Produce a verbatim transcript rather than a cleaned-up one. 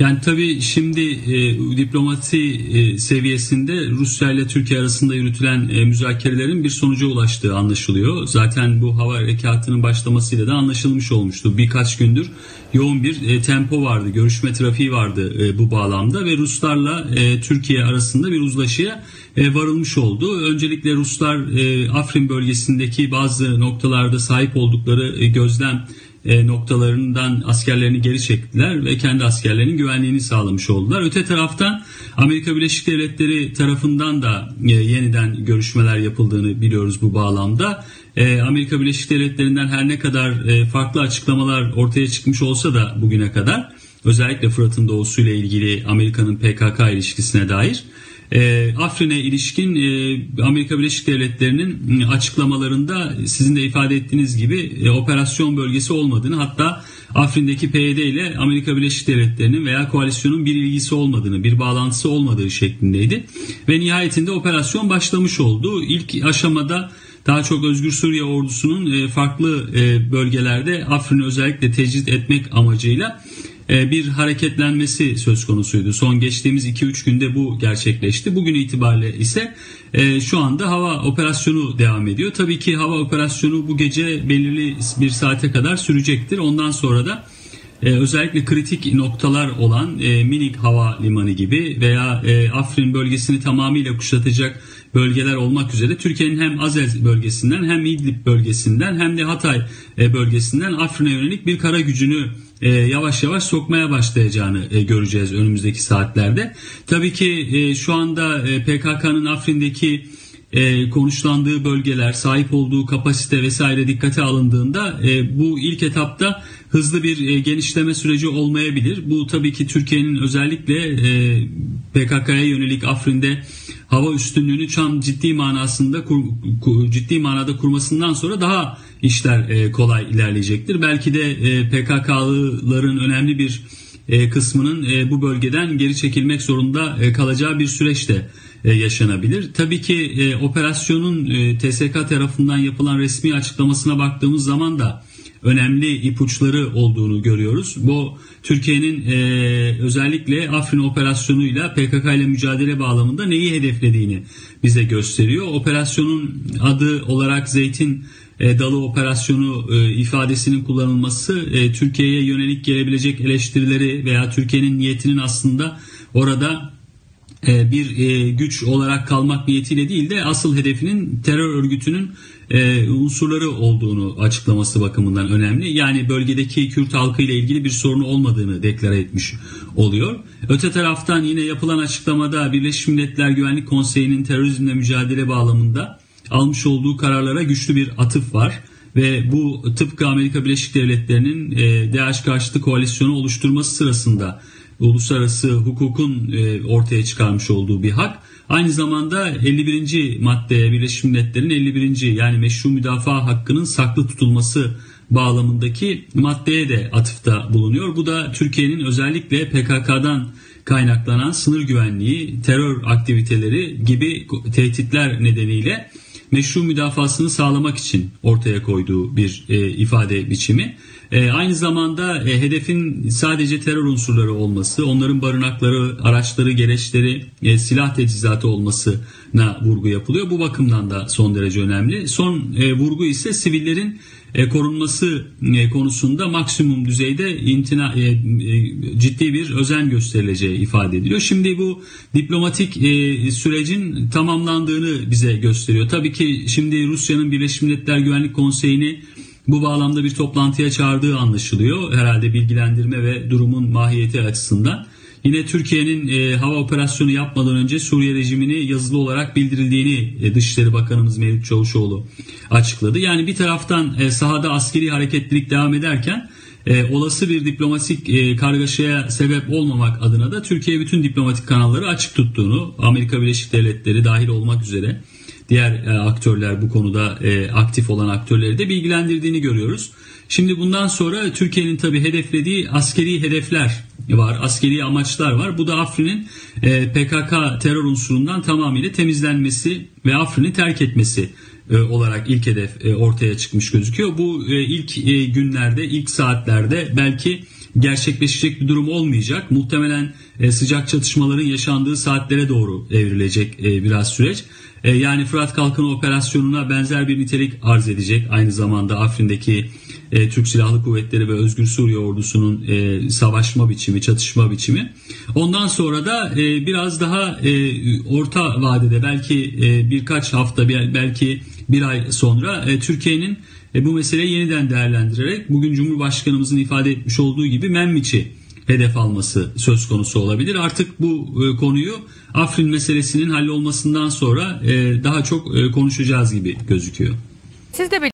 Yani tabii şimdi e, diplomasi e, seviyesinde Rusya ile Türkiye arasında yürütülen e, müzakerelerin bir sonuca ulaştığı anlaşılıyor. Zaten bu hava harekatının başlamasıyla da anlaşılmış olmuştu. Birkaç gündür yoğun bir e, tempo vardı, görüşme trafiği vardı e, bu bağlamda ve Ruslarla e, Türkiye arasında bir uzlaşıya e, varılmış oldu. Öncelikle Ruslar e, Afrin bölgesindeki bazı noktalarda sahip oldukları e, gözlem E, noktalarından askerlerini geri çektiler ve kendi askerlerinin güvenliğini sağlamış oldular. Öte taraftan Amerika Birleşik Devletleri tarafından da e, yeniden görüşmeler yapıldığını biliyoruz bu bağlamda. E, Amerika Birleşik Devletleri'nden her ne kadar e, farklı açıklamalar ortaya çıkmış olsa da bugüne kadar özellikle Fırat'ın doğusuyla ilgili Amerika'nın P K K ilişkisine dair E, Afrin'e ilişkin e, Amerika Birleşik Devletleri'nin açıklamalarında sizin de ifade ettiğiniz gibi e, operasyon bölgesi olmadığını, hatta Afrin'deki P Y D ile Amerika Birleşik Devletleri'nin veya koalisyonun bir ilgisi olmadığını, bir bağlantısı olmadığı şeklindeydi. Ve nihayetinde operasyon başlamış oldu. İlk aşamada daha çok Özgür Suriye ordusunun e, farklı e, bölgelerde Afrin'i özellikle tecrit etmek amacıyla bir hareketlenmesi söz konusuydu. Son geçtiğimiz iki üç günde bu gerçekleşti. Bugün itibariyle ise şu anda hava operasyonu devam ediyor. Tabii ki hava operasyonu bu gece belirli bir saate kadar sürecektir. Ondan sonra da özellikle kritik noktalar olan Minik Havalimanı gibi veya Afrin bölgesini tamamıyla kuşatacak bölgeler olmak üzere Türkiye'nin hem Azez bölgesinden hem İdlib bölgesinden hem de Hatay bölgesinden Afrin'e yönelik bir kara gücünü yavaş yavaş sokmaya başlayacağını göreceğiz önümüzdeki saatlerde. Tabii ki şu anda P K K'nın Afrin'deki konuşlandığı bölgeler, sahip olduğu kapasite vesaire dikkate alındığında bu ilk etapta hızlı bir genişleme süreci olmayabilir. Bu tabii ki Türkiye'nin özellikle P K K'ya yönelik Afrin'de hava üstünlüğünü tam ciddi manasında ciddi manada kurmasından sonra daha işler kolay ilerleyecektir. Belki de P K K'lıların önemli bir kısmının bu bölgeden geri çekilmek zorunda kalacağı bir süreçte yaşanabilir. Tabii ki operasyonun T S K tarafından yapılan resmi açıklamasına baktığımız zaman da önemli ipuçları olduğunu görüyoruz. Bu Türkiye'nin e, özellikle Afrin operasyonuyla P K K ile mücadele bağlamında neyi hedeflediğini bize gösteriyor. Operasyonun adı olarak Zeytin e, Dalı Operasyonu e, ifadesinin kullanılması e, Türkiye'ye yönelik gelebilecek eleştirileri veya Türkiye'nin niyetinin aslında orada bir güç olarak kalmak niyetiyle değil de asıl hedefinin terör örgütünün unsurları olduğunu açıklaması bakımından önemli. Yani bölgedeki Kürt halkı ile ilgili bir sorunu olmadığını deklare etmiş oluyor. Öte taraftan yine yapılan açıklamada Birleşmiş Milletler Güvenlik Konseyi'nin terörizmle mücadele bağlamında almış olduğu kararlara güçlü bir atıf var. Ve bu tıpkı Amerika Birleşik Devletleri'nin DAEŞ karşıtı koalisyonu oluşturması sırasında uluslararası hukukun ortaya çıkarmış olduğu bir hak. Aynı zamanda elli birinci maddeye Birleşmiş Milletler'in elli birinci yani meşru müdafaa hakkının saklı tutulması bağlamındaki maddeye de atıfta bulunuyor. Bu da Türkiye'nin özellikle P K K'dan kaynaklanan sınır güvenliği, terör aktiviteleri gibi tehditler nedeniyle meşru müdafasını sağlamak için ortaya koyduğu bir e, ifade biçimi. E, aynı zamanda e, hedefin sadece terör unsurları olması, onların barınakları, araçları, gereçleri, e, silah teçhizatı olmasına vurgu yapılıyor. Bu bakımdan da son derece önemli. Son e, vurgu ise sivillerin e, korunması e, konusunda maksimum düzeyde intina, e, e, ciddi bir özen gösterileceği ifade ediliyor. Şimdi bu diplomatik e, sürecin tamamlandığını bize gösteriyor. Tabii ki şimdi Rusya'nın Birleşmiş Milletler Güvenlik Konseyi'ni bu bağlamda bir toplantıya çağırdığı anlaşılıyor. Herhalde bilgilendirme ve durumun mahiyeti açısından. Yine Türkiye'nin e, hava operasyonu yapmadan önce Suriye rejimini yazılı olarak bildirildiğini e, Dışişleri Bakanımız Mevlüt Çavuşoğlu açıkladı. Yani bir taraftan e, sahada askeri hareketlilik devam ederken e, olası bir diplomatik e, kargaşaya sebep olmamak adına da Türkiye bütün diplomatik kanalları açık tuttuğunu, Amerika Birleşik Devletleri dahil olmak üzere diğer e, aktörler bu konuda e, aktif olan aktörleri de bilgilendirdiğini görüyoruz. Şimdi bundan sonra Türkiye'nin tabii hedeflediği askeri hedefler var, askeri amaçlar var. Bu da Afrin'in e, P K K terör unsurundan tamamıyla temizlenmesi ve Afrin'i terk etmesi e, olarak ilk hedef e, ortaya çıkmış gözüküyor. Bu e, ilk e, günlerde, ilk saatlerde belki gerçekleşecek bir durum olmayacak. Muhtemelen e, sıcak çatışmaların yaşandığı saatlere doğru evrilecek e, biraz süreç. E, yani Fırat Kalkanı operasyonuna benzer bir nitelik arz edecek. Aynı zamanda Afrin'deki e, Türk Silahlı Kuvvetleri ve Özgür Suriye Ordusu'nun e, savaşma biçimi, çatışma biçimi. Ondan sonra da e, biraz daha e, orta vadede belki e, birkaç hafta, belki bir ay sonra e, Türkiye'nin e, bu meseleyi yeniden değerlendirerek bugün Cumhurbaşkanımızın ifade etmiş olduğu gibi Menbiç'i hedef alması söz konusu olabilir. Artık bu e, konuyu Afrin meselesinin hallolmasından sonra e, daha çok e, konuşacağız gibi gözüküyor. Siz de